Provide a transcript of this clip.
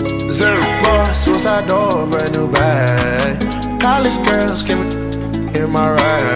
Zero boss, suicide door, brand new bag. College girls, give me in my ride.